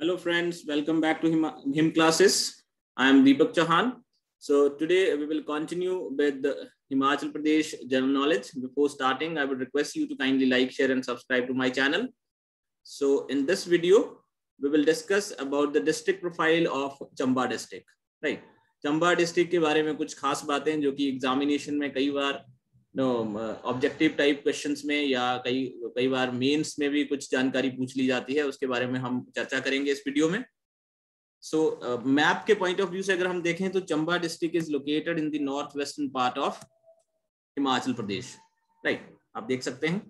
Hello friends, welcome back to Him classes. I am Deepak Chauhan. So today we will continue with the Himachal Pradesh general knowledge. Before starting, I would request you to kindly like, share and subscribe to my channel. So in this video, we will discuss about the district profile of Chamba district. Right? Chamba district के बारे में कुछ खास बातें जो कि examination में कई बार ऑब्जेक्टिव टाइप क्वेश्चंस में या कई बार मेंस में भी कुछ जानकारी पूछ ली जाती है, उसके बारे में हम चर्चा करेंगे इस वीडियो में। सो मैप के पॉइंट ऑफ व्यू से अगर हम देखें तो Chamba district is located in the north western part of Himachal Pradesh. Right, आप देख सकते हैं।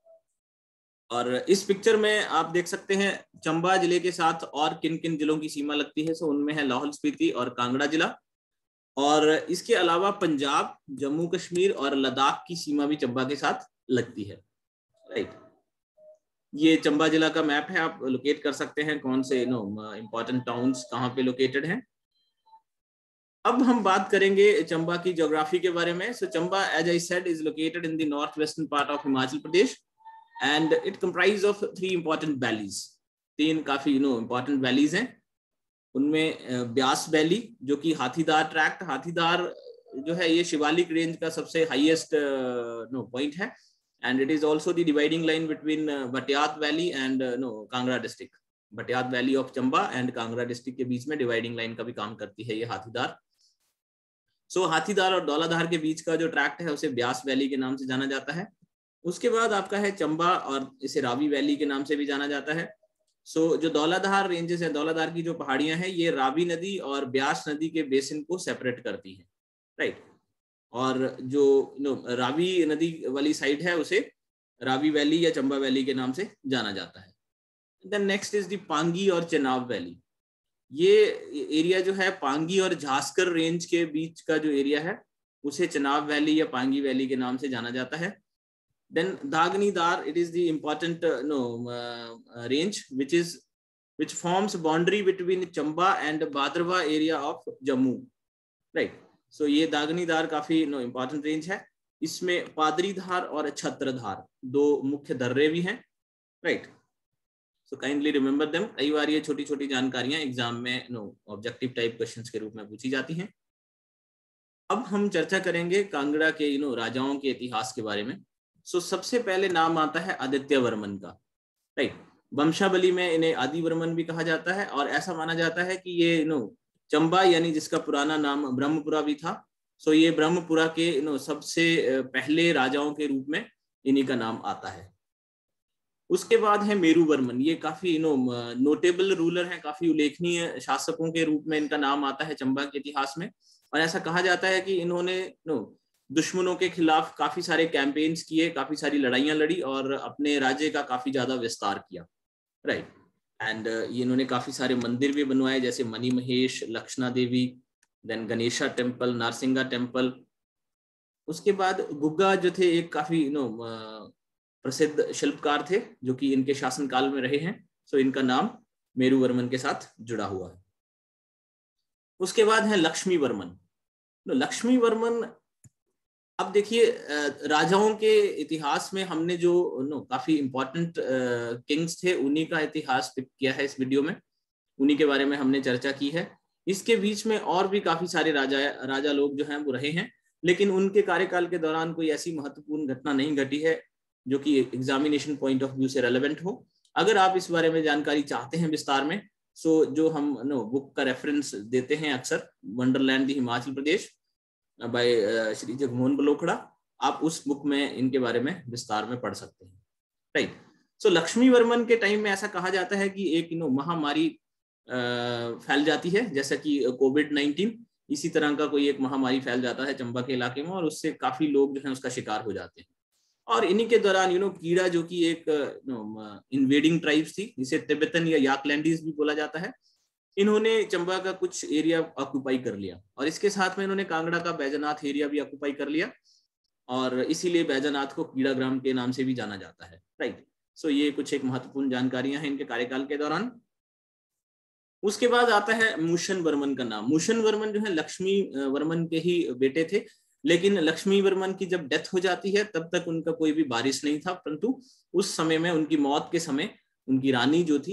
और इस पिक्चर में आप देख सकते हैं चंबा जिले के साथ और किन किन जिलों की सीमा लगती है। सो उनमें है लाहौल स्पीति और कांगड़ा जिला, और इसके अलावा पंजाब, जम्मू कश्मीर और लद्दाख की सीमा भी चंबा के साथ लगती है। राइट, ये चंबा जिला का मैप है, आप लोकेट कर सकते हैं कौन से इंपॉर्टेंट टाउन्स कहाँ पे लोकेटेड हैं। अब हम बात करेंगे चंबा की ज्योग्राफी के बारे में। So Chamba, as I said, is located in the north western part of Himachal Pradesh and it comprise of 3 important valleys. 3 काफी इंपॉर्टेंट वैलीज हैं। उनमें ब्यास वैली जो कि हाथीदार ट्रैक्ट, हाथीदार जो है ये शिवालिक रेंज का सबसे हाईएस्ट पॉइंट है, and it is also the dividing line between Bhattiyat valley and Kangra district. Bhattiyat valley of Chamba and Kangra district के बीच में डिवाइडिंग लाइन का भी काम करती है ये हाथीदार। सो हाथीदार और दौलाधार के बीच का जो ट्रैक्ट है उसे ब्यास वैली के नाम से जाना जाता है। उसके बाद आपका है चंबा, और इसे रावी वैली के नाम से भी जाना जाता है। सो जो दौलाधार रेंजेस है, दौलाधार की जो पहाड़ियां हैं, ये रावी नदी और ब्यास नदी के बेसिन को सेपरेट करती है। राइट, और जो रावी नदी वाली साइड है उसे रावी वैली या चंबा वैली के नाम से जाना जाता है। Then next is the Pangi और चेनाब वैली। ये एरिया जो है पांगी और झास्कर रेंज के बीच का जो एरिया है उसे चेनाब वैली या पांगी वैली के नाम से जाना जाता है। Then Dagni Dar, it is the important range which forms boundary between Chamba and Bhadrava area of Jammu. Right. So ये दागनी धार काफी important range है। इसमें पादरी धार और छत्रधार 2 मुख्य दर्रे भी हैं। Right. So kindly remember them. कई बार ये छोटी छोटी जानकारियां एग्जाम में ऑब्जेक्टिव टाइप क्वेश्चंस के रूप में पूछी जाती हैं। अब हम चर्चा करेंगे कांगड़ा के राजाओं के इतिहास के बारे में। सो सबसे पहले नाम आता है आदित्य वर्मन का। राइट, वंशावली में इन्हें आदि वर्मन भी कहा जाता है, और ऐसा माना जाता है कि ये चंबा यानी जिसका पुराना नाम ब्रह्मपुरा भी था, सो ये ब्रह्मपुरा के सबसे पहले राजाओं के रूप में इन्हीं का नाम आता है। उसके बाद है मेरू वर्मन। ये काफी नोटेबल रूलर हैं, काफी उल्लेखनीय शासकों के रूप में इनका नाम आता है चंबा के इतिहास में। और ऐसा कहा जाता है कि इन्होंने दुश्मनों के खिलाफ काफी सारे कैंपेन्स किए, काफी सारी लड़ाइयां लड़ी और अपने राज्य का काफी ज्यादा विस्तार किया। राइट, एंड ये इन्होंने काफी सारे मंदिर भी बनवाए, जैसे Mani Mahesh, Lakshana Devi, then Ganesha temple, Narsinga temple. उसके बाद गुग्गा जो थे एक काफी प्रसिद्ध शिल्पकार थे जो कि इनके शासनकाल में रहे हैं। सो इनका नाम मेरू वर्मन के साथ जुड़ा हुआ है। उसके बाद है लक्ष्मी वर्मन। लक्ष्मी वर्मन, अब देखिए राजाओं के इतिहास में हमने जो काफी इंपॉर्टेंट किंग्स थे उन्हीं का इतिहास पिक किया है इस वीडियो में, उन्हीं के बारे में हमने चर्चा की है। इसके बीच में और भी काफी सारे राजा लोग जो हैं वो रहे हैं, लेकिन उनके कार्यकाल के दौरान कोई ऐसी महत्वपूर्ण घटना नहीं घटी है जो कि एग्जामिनेशन पॉइंट ऑफ व्यू से रेलेवेंट हो। अगर आप इस बारे में जानकारी चाहते हैं विस्तार में, सो जो हम बुक का रेफरेंस देते हैं अक्सर, wonderland the Himachal Pradesh by Shri Jagmohan Balokhra, आप उस बुक में इनके बारे में विस्तार में पढ़ सकते हैं। राइट, सो लक्ष्मी वर्मन के टाइम में ऐसा कहा जाता है कि एक महामारी फैल जाती है, जैसा कि कोविड-19, इसी तरह का कोई एक महामारी फैल जाता है चंबा के इलाके में, और उससे काफी लोग जो हैं उसका शिकार हो जाते हैं। और इन्हीं के दौरान कीड़ा जो कि एक इन्वेडिंग ट्राइब्स थी, जिसे तिब्बतन या याकलैंडीज भी बोला जाता है, इन्होंने चंबा का कुछ एरिया ऑक्यूपाई कर लिया, और इसके साथ में इन्होंने कांगड़ा का बैजनाथ एरिया भी ऑक्यूपाई कर लिया, और इसीलिए बैजनाथ को कीड़ा ग्राम के नाम से भी जाना जाता है। राइट, सो ये कुछ एक महत्वपूर्ण जानकारियां हैं इनके कार्यकाल के दौरान। उसके बाद आता है मूशन वर्मन का नाम। मूशन वर्मन जो है लक्ष्मी वर्मन के ही बेटे थे, लेकिन लक्ष्मी वर्मन की जब डेथ हो जाती है तब तक उनका कोई भी वारिस नहीं था, परंतु उस समय में उनकी मौत के समय उनकी रानी जो थी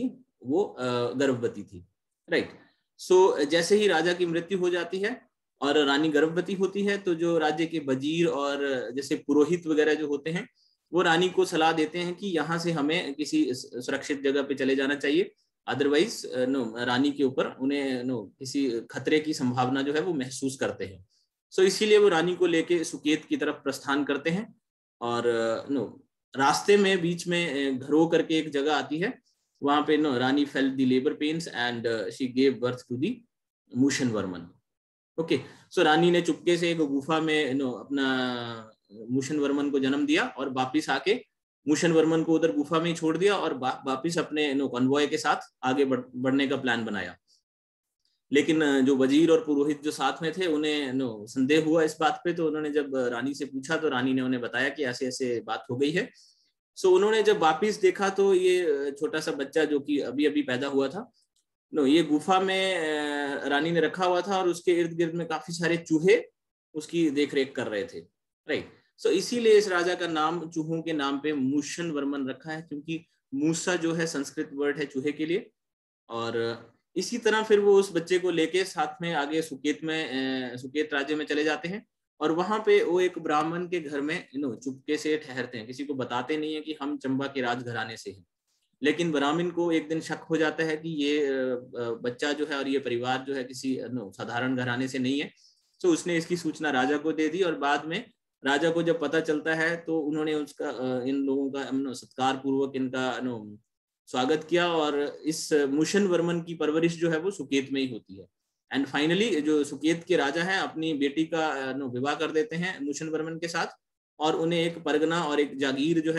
वो गर्भवती थी, राइट। सो जैसे ही राजा की मृत्यु हो जाती है और रानी गर्भवती होती है, तो जो राज्य के वजीर और जैसे पुरोहित वगैरह जो होते हैं, वो रानी को सलाह देते हैं कि यहाँ से हमें किसी सुरक्षित जगह पे चले जाना चाहिए, अदरवाइज रानी के ऊपर उन्हें किसी खतरे की संभावना जो है वो महसूस करते हैं। सो इसीलिए वो रानी को लेके सुकेत की तरफ प्रस्थान करते हैं, और रास्ते में बीच में घरो करके एक जगह आती है, वहां पे rani felt the labour pains and she gave birth to the Mushan Varman. Okay, so रानी ने चुपके से एक गुफा में अपना मूशन वर्मन को जन्म दिया और वापिस आके मूशन वर्मन को उधर गुफा में ही छोड़ दिया और वापिस अपने कॉन्वॉय के साथ आगे बढ़ने का प्लान बनाया। लेकिन जो वजीर और पुरोहित जो साथ में थे, उन्हें संदेह हुआ इस बात पे, तो उन्होंने जब रानी से पूछा तो रानी ने उन्हें बताया कि ऐसे ऐसे बात हो गई है। सो उन्होंने जब वापिस देखा तो ये छोटा सा बच्चा जो कि अभी अभी पैदा हुआ था, ये गुफा में रानी ने रखा हुआ था और उसके इर्द गिर्द में काफी सारे चूहे उसकी देखरेख कर रहे थे, राइट। सो इसीलिए इस राजा का नाम चूहों के नाम पे मूशन वर्मन रखा है, क्योंकि मूसा जो है संस्कृत वर्ड है चूहे के लिए। और इसी तरह फिर वो उस बच्चे को लेके साथ में आगे सुकेत राज्य में चले जाते हैं, और वहां पे वो एक ब्राह्मण के घर में चुपके से ठहरते हैं, किसी को बताते नहीं है कि हम चंबा के राजघराने से हैं। लेकिन ब्राह्मण को एक दिन शक हो जाता है कि ये बच्चा जो है और ये परिवार जो है किसी साधारण घराने से नहीं है। तो उसने इसकी सूचना राजा को दे दी, और बाद में राजा को जब पता चलता है तो उन्होंने उसका इन लोगों का सत्कार पूर्वक इनका स्वागत किया, और इस मूशन वर्मन की परवरिश जो है वो सुकेत में ही होती है। एंड फाइनली जो सुकेत के राजा हैं अपनी बेटी का विवाह कर देते हैं मूशन वर्मन के साथ, और उन्हें एक परगना और एक जागीर जो है,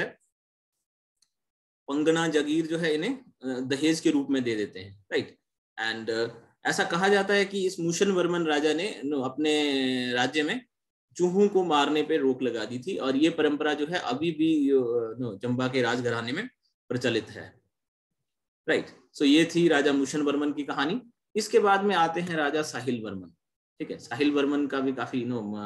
पंगना जागीर जो है, इन्हें दहेज के रूप में दे देते हैं, राइट। एंड ऐसा कहा जाता है कि इस मूशन वर्मन राजा ने अपने राज्य में चूहों को मारने पे रोक लगा दी थी, और ये परंपरा जो है अभी भी चंबा के राजघराने में प्रचलित है, राइट। सो ये थी राजा मूशन वर्मन की कहानी। इसके बाद में आते हैं राजा साहिल वर्मन, ठीक है। साहिल वर्मन का भी काफी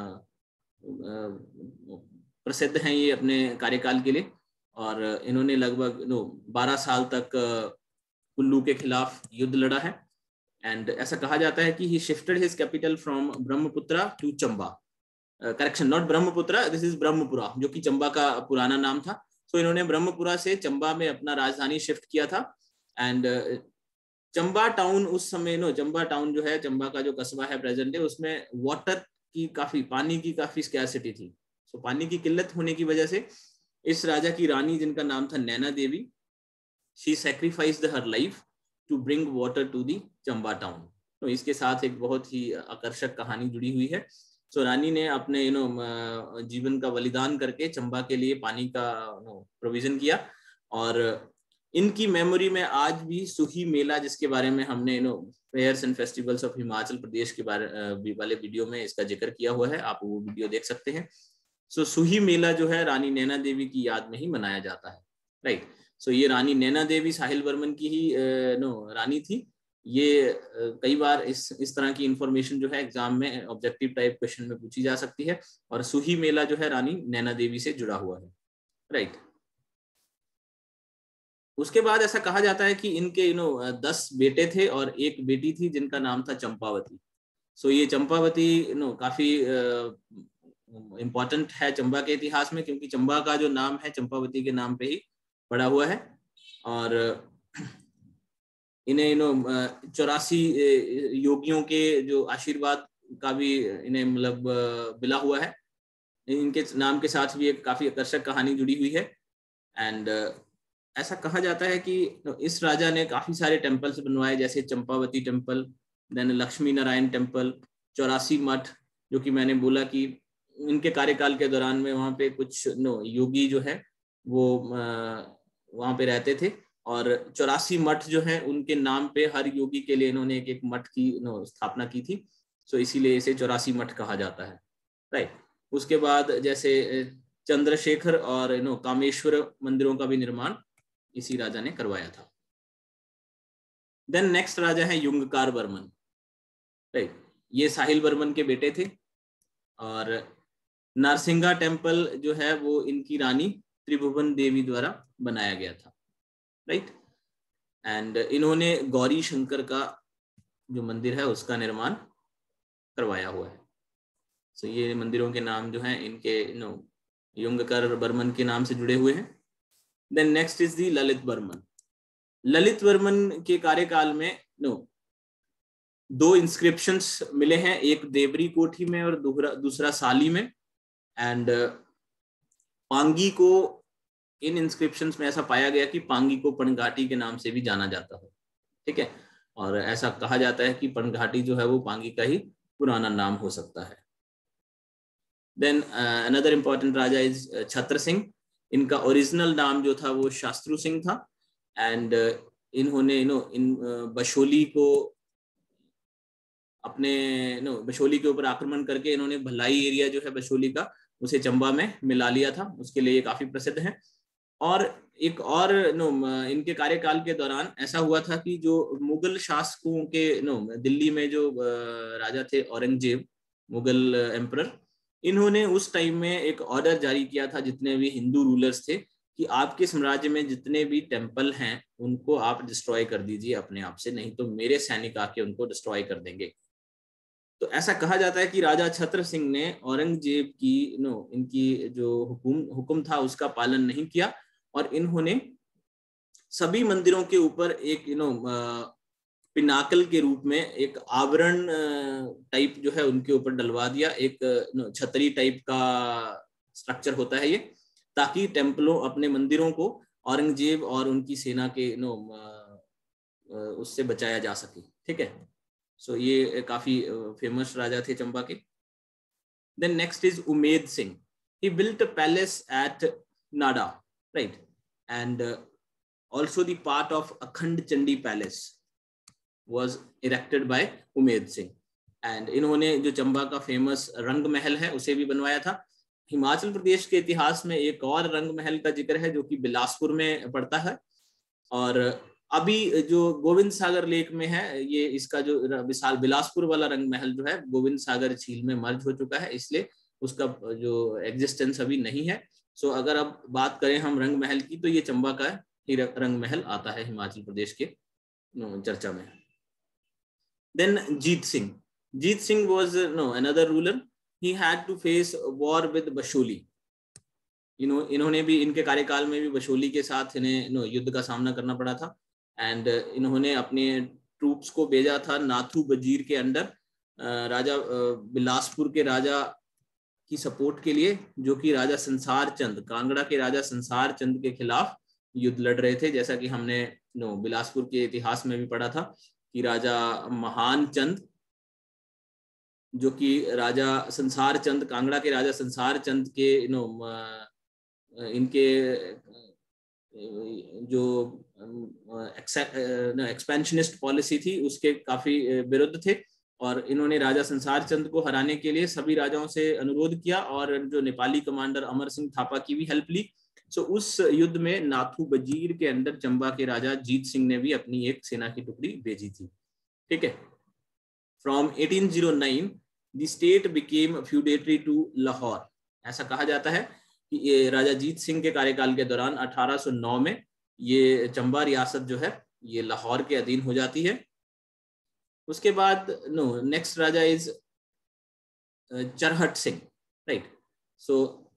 प्रसिद्ध हैं ये अपने कार्यकाल के लिए, और इन्होंने लगभग 12 साल तक कुल्लू के खिलाफ युद्ध लड़ा है। एंड ऐसा कहा जाता है कि he shifted his capital from Brahmaputra to Chamba, correction, not Brahmaputra, this is Brahmapura, जो कि चंबा का पुराना नाम था। तो इन्होंने ब्रह्मपुरा से चंबा में अपना राजधानी शिफ्ट किया था। एंड चंबा टाउन उस समय चंबा टाउन जो है, चंबा का जो कस्बा है प्रेजेंट डे, उसमें वाटर की पानी की काफी स्कैर्सिटी थी। सो पानी की किल्लत होने की वजह से इस राजा की रानी, जिनका नाम था Naina Devi, she sacrificed her life to bring water to the Chamba town. तो इसके साथ एक बहुत ही आकर्षक कहानी जुड़ी हुई है। सो रानी ने अपने जीवन का बलिदान करके चंबा के लिए पानी का प्रोविजन किया, और इनकी मेमोरी में आज भी सुही मेला, जिसके बारे में हमने fairs and festivals of Himachal Pradesh के बारे वाले वीडियो में इसका जिक्र किया हुआ है, आप वो वीडियो देख सकते हैं। सो सुही मेला जो है रानी नैना देवी की याद में ही मनाया जाता है, राइट। सो ये रानी नैना देवी साहिल वर्मन की ही रानी थी। ये कई बार इस तरह की इंफॉर्मेशन जो है एग्जाम में ऑब्जेक्टिव टाइप क्वेश्चन में पूछी जा सकती है, और सुही मेला जो है रानी नैना देवी से जुड़ा हुआ है, राइट। उसके बाद ऐसा कहा जाता है कि इनके 10 बेटे थे और एक बेटी थी जिनका नाम था चंपावती। सो ये चंपावती काफी इम्पोर्टेंट है चंबा के इतिहास में, क्योंकि चंबा का जो नाम है चंपावती के नाम पे ही पड़ा हुआ है। और इन्हें 84 योगियों के जो आशीर्वाद का भी इन्हें मतलब मिला हुआ है। इनके नाम के साथ भी एक काफी आकर्षक कहानी जुड़ी हुई है। एंड ऐसा कहा जाता है कि इस राजा ने काफी सारे टेम्पल्स बनवाए, जैसे Champavati temple, then Lakshmi Narayan temple, 84 मठ, जो कि मैंने बोला कि इनके कार्यकाल के दौरान में वहाँ पे कुछ योगी जो है वो वहाँ पे रहते थे, और 84 मठ जो है उनके नाम पे हर योगी के लिए इन्होंने एक एक मठ की स्थापना की थी। सो इसीलिए इसे 84 मठ कहा जाता है, राइट। उसके बाद जैसे चंद्रशेखर और कामेश्वर मंदिरों का भी निर्माण इसी राजा ने करवाया था। देन नेक्स्ट राजा है युंगकार वर्मन, राइट। ये साहिल वर्मन के बेटे थे, और नारसिंगा टेम्पल जो है वो इनकी रानी त्रिभुवन देवी द्वारा बनाया गया था, राइट। एंड इन्होंने गौरी शंकर का जो मंदिर है उसका निर्माण करवाया हुआ है। सो ये मंदिरों के नाम जो हैं इनके युंगकर बर्मन के नाम से जुड़े हुए हैं। Then next is the Lalit Varman. Lalit Varman के कार्यकाल में दो इंस्क्रिप्शंस मिले हैं, एक देवरी कोठी में और दूसरा साली में। एंड पांगी को इन इंस्क्रिप्शंस में ऐसा पाया गया कि पांगी को पनघाटी के नाम से भी जाना जाता है, ठीक है, और ऐसा कहा जाता है कि पनघाटी जो है वो पांगी का ही पुराना नाम हो सकता है। Then another important raja is Chhatar Singh. इनका ओरिजिनल नाम जो था वो शास्त्रु सिंह था। एंड इन्होंने इन बशोली को अपने बशोली के ऊपर आक्रमण करके इन्होंने भलाई एरिया जो है बशोली का उसे चंबा में मिला लिया था, उसके लिए ये काफी प्रसिद्ध है। और एक और इनके कार्यकाल के दौरान ऐसा हुआ था कि जो मुगल शासकों के दिल्ली में जो राजा थे औरंगजेब, मुगल एम्परर, इन्होंने उस टाइम में एक ऑर्डर जारी किया था जितने भी हिंदू रूलर्स थे कि आपके साम्राज्य में जितने भी टेम्पल हैं उनको आप डिस्ट्रॉय कर दीजिए अपने आप से, नहीं तो मेरे सैनिक आके उनको डिस्ट्रॉय कर देंगे। तो ऐसा कहा जाता है कि राजा छत्र सिंह ने औरंगजेब की इनकी जो हुक्म था उसका पालन नहीं किया और इन्होंने सभी मंदिरों के ऊपर एक पिनाकल के रूप में एक आवरण टाइप जो है उनके ऊपर डलवा दिया। एक छतरी टाइप का स्ट्रक्चर होता है ये, ताकि टेम्पलों अपने मंदिरों को औरंगजेब और उनकी सेना के उससे बचाया जा सके, ठीक है। सो ये काफी फेमस राजा थे चंबा के। Then next is Umed Singh. He built a palace at Nada, right, and also the part of Akhand Chandi Palace was erected by Umed Singh. And इन्होंने जो चंबा का फेमस रंग महल है उसे भी बनवाया था। हिमाचल प्रदेश के इतिहास में एक और रंग महल का जिक्र है जो कि बिलासपुर में पड़ता है, और अभी जो गोविंद सागर लेक में है ये इसका जो विशाल बिलासपुर वाला रंग महल जो है गोविंद सागर झील में मर्ज हो चुका है, इसलिए उसका जो एग्जिस्टेंस अभी नहीं है। सो अगर अब बात करें हम रंग महल की तो ये चंबा का रंग महल आता है हिमाचल प्रदेश के चर्चा में। Then Jeet Singh was another ruler. He had to face war with Basholi. इन्होंने भी इनके कार्यकाल में भी बशोली के साथ इन्हें युद्ध का सामना करना पड़ा था। एंड इन्होंने अपने ट्रूप्स को भेजा था नाथू वजीर के अंडर, राजा बिलासपुर के राजा की सपोर्ट के लिए, जो कि राजा संसार चंद, कांगड़ा के राजा संसार चंद के खिलाफ युद्ध लड़ रहे थे। जैसा कि हमने बिलासपुर के इतिहास में भी पढ़ा था कि राजा महान चंद, जो कि राजा संसार चंद, कांगड़ा के राजा संसार चंद के इनके जो एक्सपेंशनिस्ट पॉलिसी थी उसके काफी विरुद्ध थे, और इन्होंने राजा संसार चंद को हराने के लिए सभी राजाओं से अनुरोध किया और जो नेपाली कमांडर अमर सिंह थापा की भी हेल्प ली। सो उस युद्ध में नाथू वजीर के अंदर चंबा के राजा जीत सिंह ने भी अपनी एक सेना की टुकड़ी भेजी थी, ठीक है। From 1809 the state became feudatory to Lahore. ऐसा कहा जाता है कि ये राजा जीत सिंह के कार्यकाल के दौरान 1809 में ये चंबा रियासत जो है ये लाहौर के अधीन हो जाती है। उसके बाद next raja is Charhat Singh, right. So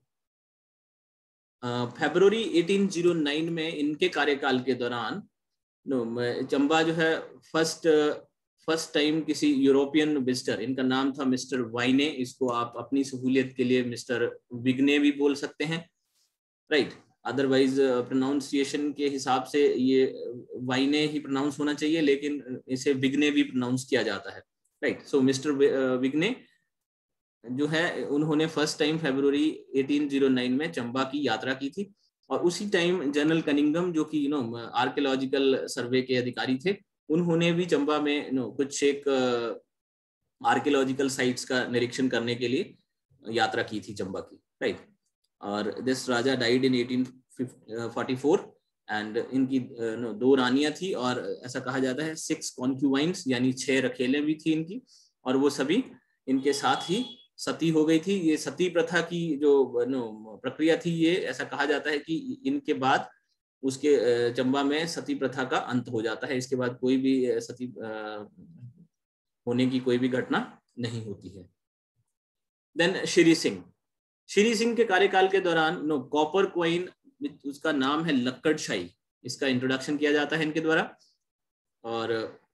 फरवरी 1809 में इनके कार्यकाल के दौरान चंबा जो है फर्स्ट टाइम किसी यूरोपियन विजिटर, इनका नाम था मिस्टर वाइने, इसको आप अपनी सहूलियत के लिए मिस्टर विग्ने भी बोल सकते हैं, राइट। अदरवाइज प्रोनाउंसिएशन के हिसाब से ये वाइने ही प्रोनाउंस होना चाहिए, लेकिन इसे विग्ने भी प्रोनाउंस किया जाता है, राइट। सो मिस्टर विग्ने जो है उन्होंने फर्स्ट टाइम फरवरी 1809 में चंबा की यात्रा की थी, और उसी टाइम जनरल कनिंगम जो कि आर्कियोलॉजिकल सर्वे के अधिकारी थे, उन्होंने भी चंबा में कुछ एक आर्कियोलॉजिकल साइट्स का निरीक्षण करने के लिए यात्रा की थी चंबा की, राइट। और this raja died in 1844 and इनकी 2 रानियां थी, और ऐसा कहा जाता है 6 कॉन्क्यूबाइन्स यानी 6 रखेले भी थी इनकी, और वो सभी इनके साथ ही सती हो गई थी। ये सती प्रथा की जो प्रक्रिया थी, ये ऐसा कहा जाता है कि इनके बाद उसके चंबा में सती प्रथा का अंत हो जाता है। इसके बाद कोई भी सती होने की कोई भी घटना नहीं होती है। देन श्री सिंह के कार्यकाल के दौरान कॉपर क्वाइन, उसका नाम है लक्कड़शाही, इसका इंट्रोडक्शन किया जाता है इनके द्वारा। और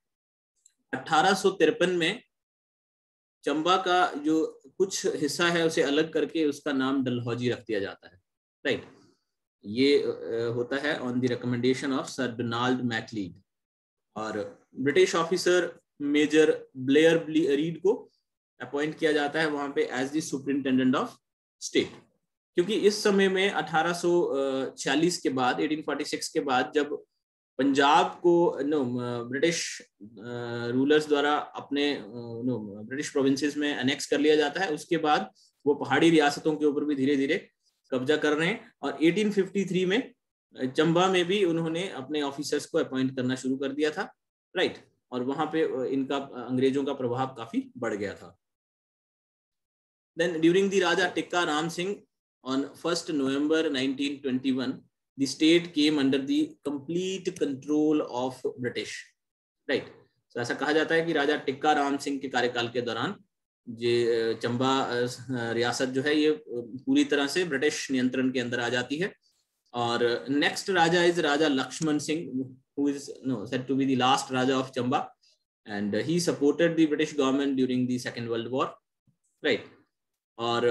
1853 में चंबा का जो कुछ हिस्सा है उसे अलग करके उसका नाम डलहौजी रख दिया जाता है, राइट। ये होता है on the recommendation of sir Donald McLeod. और British officer major Blair Reid को अपॉइंट किया जाता है वहां पे as the superintendent of state, क्योंकि इस समय में 1846 के बाद, 1846 के बाद, जब पंजाब को ब्रिटिश रूलर्स द्वारा अपने ब्रिटिश प्रोविंसेस में अनेक्स कर लिया जाता है, उसके बाद वो पहाड़ी रियासतों के ऊपर भी धीरे धीरे कब्जा कर रहे हैं। और 1853 में चंबा में भी उन्होंने अपने ऑफिसर्स को अपॉइंट करना शुरू कर दिया था, राइट। और वहां पे इनका अंग्रेजों का प्रभाव काफी बढ़ गया था। Then during the raja Tikka Ram Singh on 1st November 1921, the state came under the complete control of British, right? So ऐसा कहा जाता है कि राजा टिक्का राम सिंह के कार्यकाल के दौरान ये चंबा रियासत जो है ये पूरी तरह से ब्रिटिश नियंत्रण के अंदर आ जाती है। और next raja is raja Lakshman Singh, who is said to be the last raja of Chamba, and he supported the British government during the Second World War, right? और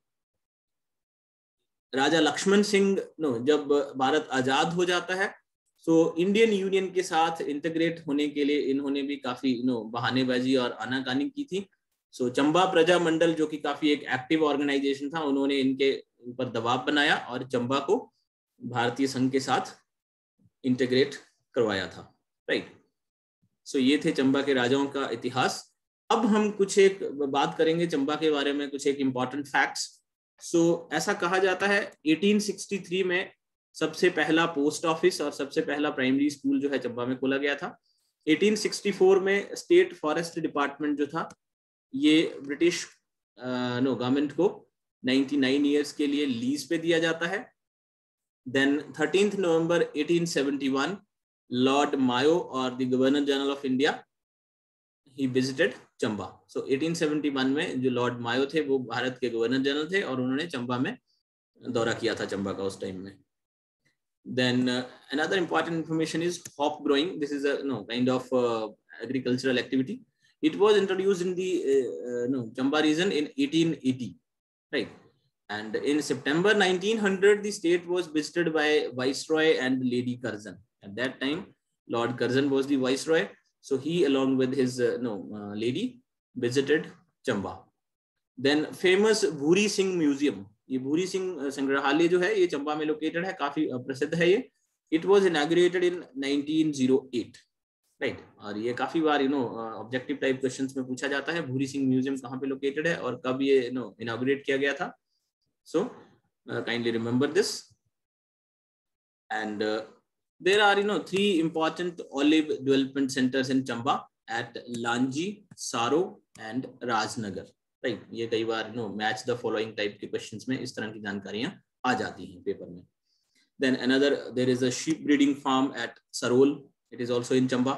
राजा लक्ष्मण सिंह जब भारत आजाद हो जाता है, सो इंडियन यूनियन के साथ इंटीग्रेट होने के लिए इन्होंने भी काफी बहानेबाजी और आनाकानी की थी। सो चंबा प्रजा मंडल, जो कि काफी एक एक्टिव ऑर्गेनाइजेशन था, उन्होंने इनके ऊपर दबाव बनाया और चंबा को भारतीय संघ के साथ इंटीग्रेट करवाया था, राइट। सो ये थे चंबा के राजाओं का इतिहास। अब हम कुछ एक बात करेंगे चंबा के बारे में, कुछ एक इम्पॉर्टेंट फैक्ट्स। ऐसा कहा जाता है 1863 में सबसे पहला पोस्ट ऑफिस और सबसे पहला प्राइमरी स्कूल जो है चंबा में खोला गया था। 1864 में स्टेट फॉरेस्ट डिपार्टमेंट जो था ये ब्रिटिश गवर्नमेंट को 99 ईयर्स के लिए लीज पे दिया जाता है। देन 13 नवंबर 1871 लॉर्ड मायो और the governor general of India he visited Chamba. 1871 में जो लॉर्ड मायो थे वो भारत के गवर्नर जनरल थे और उन्होंने चंबा में दौरा किया था चंबा का उस टाइम में। Then another important information is hop growing. This is a kind of agricultural activity. It was introduced in the Chamba region in 1880, right? And in September 1900, the state was visited by Viceroy and Lady Curzon. At that time, Lord Curzon was the Viceroy. So he, along with his lady, visited Chamba. Then famous Bhuri Singh Museum. ये भूरी सिंह संग्रहालय जो है ये चंबा में located है, काफी प्रसिद्ध है ये। It was inaugurated in 1908, right? और ये काफी बार ऑब्जेक्टिव टाइप क्वेश्चंस में पूछा जाता है, भूरी सिंह म्यूजियम कहाँ पे लोकेटेड है और कब ये इनॉग्रेट किया गया था। So kindly remember this. And there are 3 important olive development centers in Chamba at Lanji, Saro and Rajnagar, right? ये कई बार मैच द फॉलोइंग टाइप के क्वेश्चंस में इस तरह की जानकारियां आ जाती हैं पेपर में। Then another, there is a sheep breeding farm at Sarol. It is also in Chamba.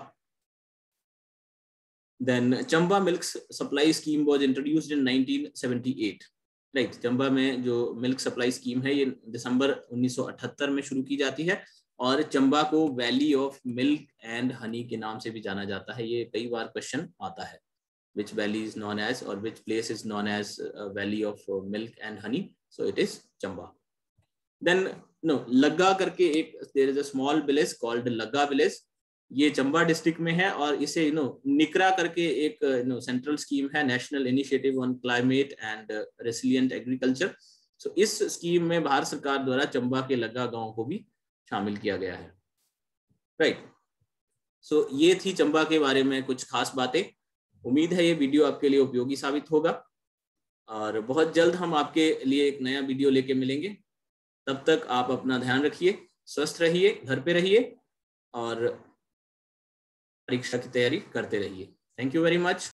Then Chamba milk supply scheme was introduced in 1978, right? Chamba में जो मिल्क सप्लाई स्कीम है ये दिसंबर 1978 में शुरू की जाती है और चंबा को valley of milk and honey के नाम से भी जाना जाता है। ये कई बार क्वेश्चन आता है, which valley is known as or which place is known as valley of milk and honey? So it is Chamba. Then लग्गा करके एक, there is a small village called लग्गा village. ये चंबा डिस्ट्रिक्ट में है और इसे निकरा करके एक सेंट्रल स्कीम है, national initiative on climate and resilient agriculture. So इस स्कीम में भारत सरकार द्वारा चंबा के लग्गा गांव को भी शामिल किया गया है, राइट। सो ये थी चंबा के बारे में कुछ खास बातें। उम्मीद है ये वीडियो आपके लिए उपयोगी साबित होगा और बहुत जल्द हम आपके लिए एक नया वीडियो लेके मिलेंगे। तब तक आप अपना ध्यान रखिए, स्वस्थ रहिए, घर पे रहिए और परीक्षा की तैयारी करते रहिए। Thank you very much.